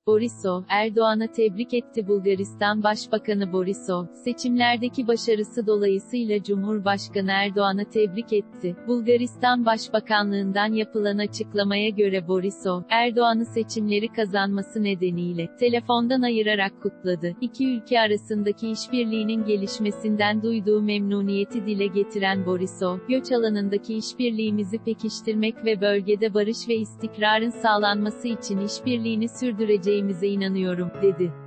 Borisov, Erdoğan'ı tebrik etti. Bulgaristan Başbakanı Borisov, seçimlerdeki başarısı dolayısıyla Cumhurbaşkanı Erdoğan'ı tebrik etti. Bulgaristan Başbakanlığından yapılan açıklamaya göre Borisov, Erdoğan'ı seçimleri kazanması nedeniyle telefondan ayırarak kutladı. İki ülke arasındaki işbirliğinin gelişmesinden duyduğu memnuniyeti dile getiren Borisov, göç alanındaki işbirliğimizi pekiştirmek ve bölgede barış ve istikrarın sağlanması için işbirliğini sürdüreceğimize inanıyorum, dedi.